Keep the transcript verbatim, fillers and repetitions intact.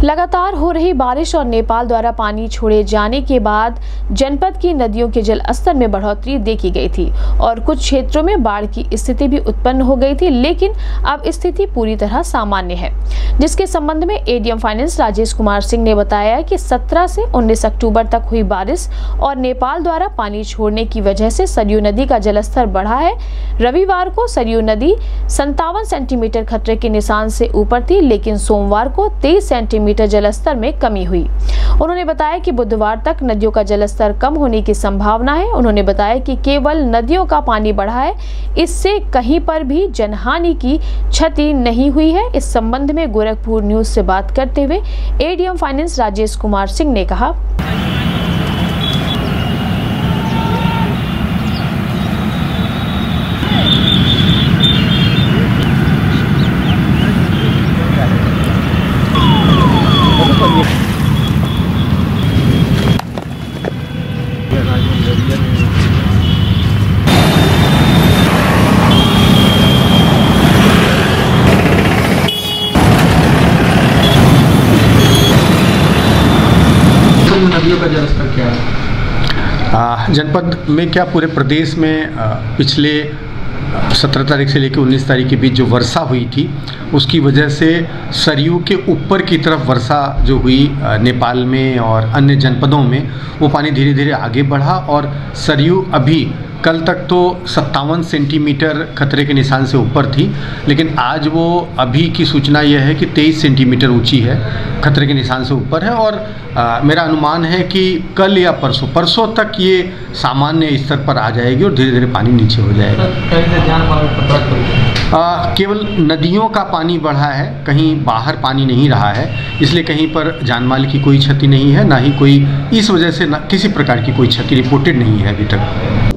लगातार हो रही बारिश और नेपाल द्वारा पानी छोड़े जाने के बाद जनपद की नदियों के जल स्तर में बढ़ोतरी देखी गई थी और कुछ क्षेत्रों में बाढ़ की स्थिति भी उत्पन्न हो गई थी, लेकिन अब स्थिति पूरी तरह सामान्य है, जिसके संबंध में एडीएम फाइनेंस राजेश कुमार सिंह ने बताया कि सत्रह से उन्नीस अक्टूबर तक हुई बारिश और नेपाल द्वारा पानी छोड़ने की वजह से सरयू नदी का जलस्तर बढ़ा है। रविवार को सरयू नदी संतावन सेंटीमीटर खतरे के निशान से ऊपर थी, लेकिन सोमवार को तेईस सेंटीमीटर जलस्तर में कमी हुई। उन्होंने बताया कि बुधवार तक नदियों का जलस्तर कम होने की संभावना है। उन्होंने बताया कि केवल नदियों का पानी बढ़ा है, इससे कहीं पर भी जनहानि की क्षति नहीं हुई है। इस संबंध में गोरखपुर न्यूज से बात करते हुए एडीएम फाइनेंस राजेश कुमार सिंह ने कहा, नदियों का जलस्तर क्या है? जनपद में क्या पूरे प्रदेश में आ, पिछले सत्रह तारीख से लेकर उन्नीस तारीख के बीच जो वर्षा हुई थी, उसकी वजह से सरयू के ऊपर की तरफ वर्षा जो हुई नेपाल में और अन्य जनपदों में, वो पानी धीरे धीरे आगे बढ़ा और सरयू अभी कल तक तो सत्तावन सेंटीमीटर खतरे के निशान से ऊपर थी, लेकिन आज वो अभी की सूचना यह है कि तेईस सेंटीमीटर ऊंची है, खतरे के निशान से ऊपर है। और आ, मेरा अनुमान है कि कल या परसों परसों तक ये सामान्य स्तर पर आ जाएगी और धीरे धीरे पानी नीचे हो जाएगा। आ, केवल नदियों का पानी बढ़ा है, कहीं बाहर पानी नहीं रहा है, इसलिए कहीं पर जानमाल की कोई क्षति नहीं है, ना ही कोई इस वजह से ना किसी प्रकार की कोई क्षति रिपोर्टेड नहीं है अभी तक।